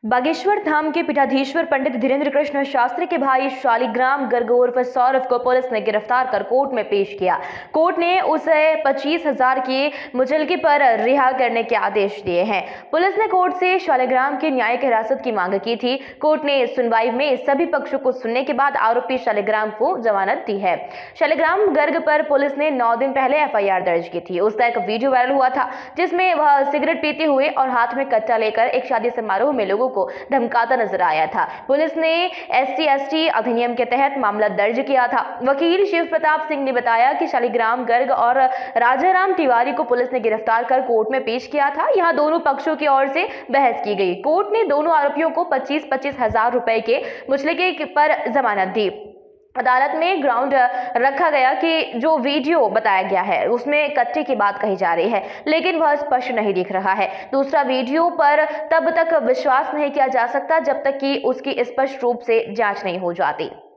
बागेश्वर धाम के पीठाधीश्वर पंडित धीरेन्द्र कृष्ण शास्त्री के भाई शालिग्राम गर्ग उर्फ सौरभ को पुलिस ने गिरफ्तार कर कोर्ट में पेश किया। कोर्ट ने उसे 25,000 की मुचलकी पर रिहा करने के आदेश दिए हैं। पुलिस ने कोर्ट से शालिग्राम की न्यायिक हिरासत की मांग की थी। कोर्ट ने सुनवाई में सभी पक्षों को सुनने के बाद आरोपी शालिग्राम को जमानत दी है। शालिग्राम गर्ग पर पुलिस ने 9 दिन पहले FIR दर्ज की थी। उसका एक वीडियो वायरल हुआ था जिसमें वह सिगरेट पीते हुए और हाथ में कट्टा लेकर एक शादी समारोह में लोगों को धमकाता नजर आया था। पुलिस ने SC/ST अधिनियम के तहत मामला दर्ज किया था। वकील शिव प्रताप सिंह ने बताया कि शालिग्राम गर्ग और राजाराम तिवारी को पुलिस ने गिरफ्तार कर कोर्ट में पेश किया था। यहां दोनों पक्षों की ओर से बहस की गई। कोर्ट ने दोनों आरोपियों को 25-25 हजार रुपए के मुचलके पर जमानत दी। अदालत में ग्राउंड रखा गया कि जो वीडियो बताया गया है उसमें कट्टे की बात कही जा रही है, लेकिन वह स्पष्ट नहीं दिख रहा है। दूसरा वीडियो पर तब तक विश्वास नहीं किया जा सकता जब तक कि उसकी स्पष्ट रूप से जांच नहीं हो जाती।